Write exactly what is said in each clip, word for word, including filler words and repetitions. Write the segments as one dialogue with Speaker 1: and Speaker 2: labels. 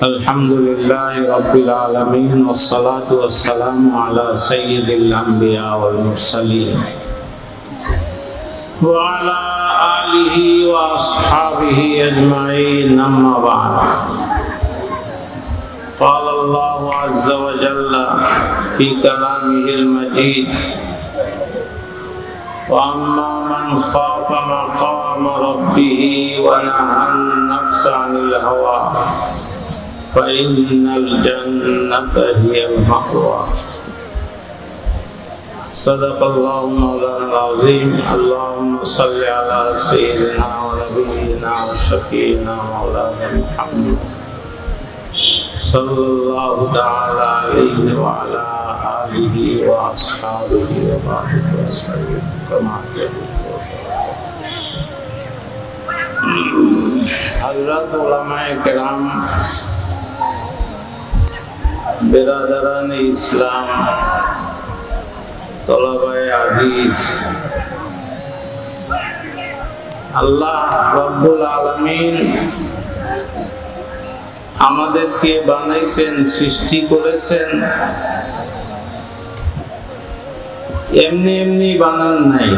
Speaker 1: Alhamdulillahi Rabbil Alamin wassalatu wassalamu ala sayyidil anbiya wal mursalin wa ala alihi wa ashabihi ajma'in amma ba'd. Qala Allahu azza wa jalla fi kalamihil majid wa amma man khafa maqama rabbih wa nahan nafsa 'anil hawa فإن الجنة هي المأوى. صدق الله مولانا العظيم. اللهم صل على سيدنا ونبينا وشفينا مولانا محمد صلى الله تعالى عليه وعلى آله وأصحابه وبارك وسلم كما يقول. حضرات علماء کرام، बिरादरान इस्लाम, तलबाए आजीज, আল্লাহ রব্বুল আলামিন আমাদেরকে বানাইছেন, সৃষ্টি করেছেন, এমনি এমনি বানান নাই,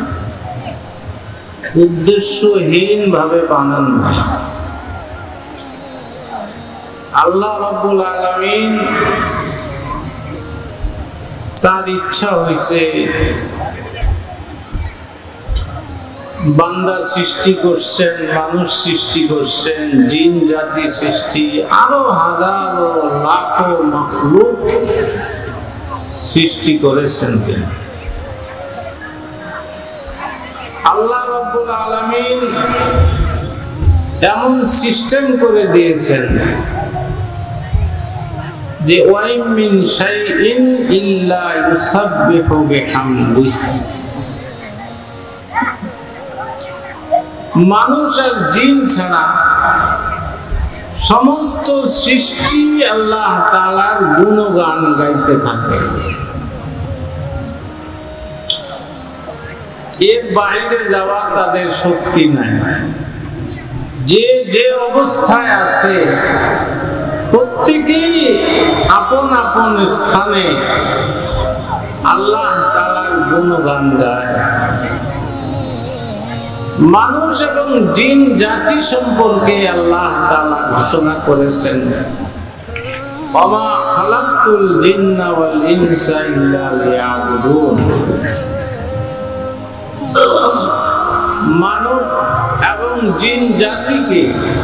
Speaker 1: উদ্দেশ্যহীন ভাবে বানান নাই। আল্লাহ রব্বুল আলামিন তার ইচ্ছা হয়েছে বান্দা সৃষ্টি করছেন, মানুষ সৃষ্টি করছেন, জিন জাতি সৃষ্টি, আরো হাজারো লাখো মাখলুক সৃষ্টি করেছেন তিনি। আল্লাহ রব্বুল আলামিন এমন সিস্টেম করে দিয়েছেন যে ওয়াইম মিন শাইইন ইল্লা ইউসাব্বিহু বিহামদিহি। মানুষ আর জিন ছাড়া সমস্ত সৃষ্টি আল্লাহ তাআলার গুণগান গাইতে থাকে। এর বাইরে যাওয়ার তাদের শক্তি নাই। যে যে অবস্থায় আছে প্রত্যেকেই আপন আপন স্থানে আল্লাহ তাআলার গুণগান গায়। মানুষ এবং জিন জাতি সম্পর্কে আল্লাহ তাআলা ঘোষণা করেছেন, ওমা খালাকতুল জিন্না ওয়াল ইনসা ইল্লা লিয়াবুদুন। মানব এবং জিন জাতিকে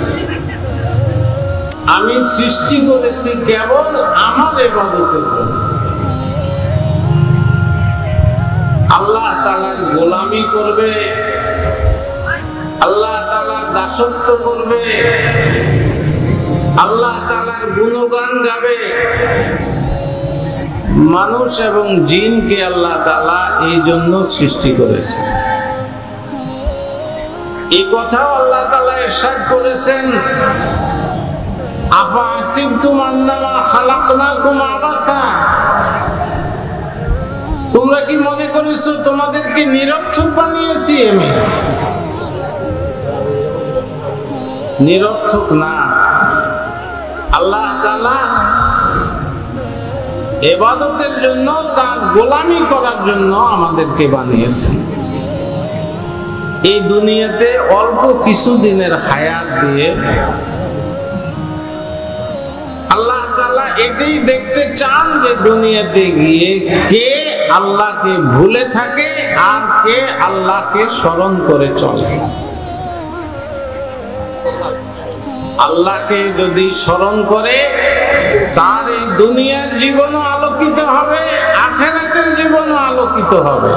Speaker 1: আমি সৃষ্টি করেছি কেবল আমার ইবাদতের জন্য, আল্লাহ তাআলার গোলামি করবে, আল্লাহ তাআলার দাসত্ব করবে, আল্লাহ তাআলার গুণগান গাবে। মানুষ এবং জিনকে আল্লাহ তাআলা এই জন্য সৃষ্টি করেছে। এই কথাও আল্লাহ তাআলা ইরশাদ করেছেন, আফা হাসিবতুম আন্নামা খালাকনাকুম আবাসা। তোমরা কি মনে করেছো তোমাদেরকে নিরর্থক বানিয়েছি? আমি নিরর্থক না। আল্লাহ তাআলা ইবাদতের জন্য, তার গোলামি করার জন্য আমাদেরকে বানিয়েছেন। এই দুনিয়াতে অল্প কিছু দিনের হায়াত দিয়ে আল্লাহ তাআলা এটাই দেখতে চান যে দুনিয়াতে গিয়ে কে আল্লাহকে ভুলে থাকে আর কে আল্লাহকে স্মরণ করে চলে। আল্লাহকে যদি স্মরণ করে তার এই দুনিয়ার জীবনও আলোকিত হবে, আখিরাতের জীবনও আলোকিত হবে।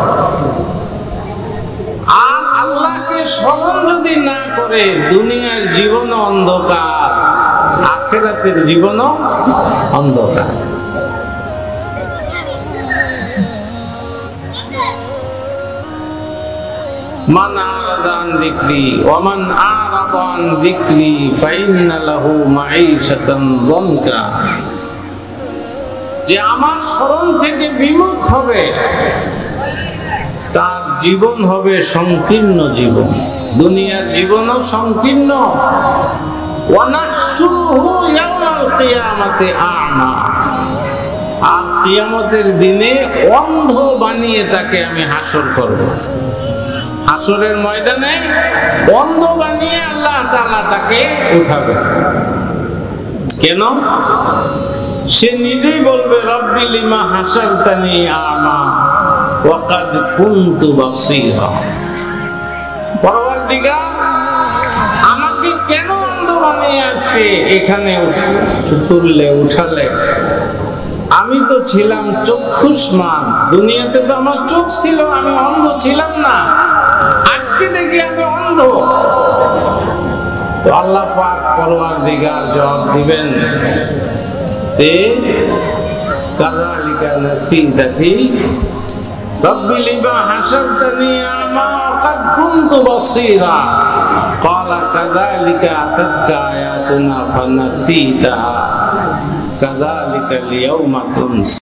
Speaker 1: আর আল্লাহকে স্মরণ যদি না করে দুনিয়ার জীবন অন্ধকার, আখিরাতের জীবন অন্ধকার। মান আরাদা আন যিকরি ওয়া মান আরাদা আন যিকরি ফাইন্না লাহু মাঈশাতান যানকা। যে আমার স্মরণ থেকে বিমুখ হবে তার জীবন হবে সংকীর্ণ জীবন, দুনিয়ার জীবনও সংকীর্ণ। ওয়া নাহশুরুহু ইয়াওমাল ইয়াউমাল কিয়ামাতি আ'মা, আর কিয়ামতের দিনে অন্ধ বানিয়ে তাকে আমি হাসর করব। হাসরের ময়দানে অন্ধ বানিয়ে আল্লাহ তাআলা তাকে উঠাবে। কেন? সে নিজেই বলবে রব্বি লিমা হাসারতানি আ'মা ওয়া কাদ কুনতু বাসীরা, পরওয়ারদিগার আমাকে কেন অন্ধ বানিয়ে আজকে এখানে তুললে, উঠালে? আমি তো ছিলাম চক্ষুষ্মান, দুনিয়াতে তো আমার চোখ ছিল, আমি অন্ধ ছিলাম না, আজকে দেখি আমি অন্ধ। তো আল্লাহ পাক পরওয়ারদিগার জবাব দিবেন, তে কাযালিকা নাসিতাকি রব্বি লিমা হাসারতানি আ'মা ওয়া কাদ কুনতু বাসীরা ক্বালা কাযালিকা আতাতকা আয়াতুনা ফানাসিতাহা কাযালিকা আল-ইয়াওমা তুনসা।